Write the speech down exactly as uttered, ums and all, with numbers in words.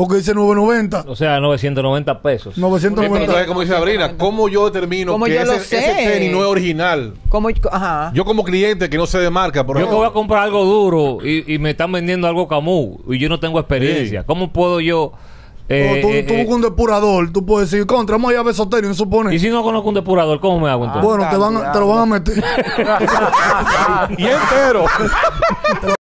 Porque dice novecientos noventa. O sea, novecientos noventa pesos. novecientos noventa. Entonces, como dice Sabrina, ¿cómo yo determino ¿Cómo que yo lo ese, sé? ese tenis no es original? ¿Cómo? Ajá. Yo como cliente que no sé de marca, por Yo que ejemplo. voy a comprar algo duro y, y me están vendiendo algo Camus y yo no tengo experiencia. Sí. ¿Cómo puedo yo...? Eh, tú eh, tú eh, buscas un depurador, tú puedes decir, contra, vamos a ir a ver esos tenis, no supone. y si no conozco un depurador, ¿cómo me hago entonces? Bueno, te, van, a- te lo van a meter. Y entero.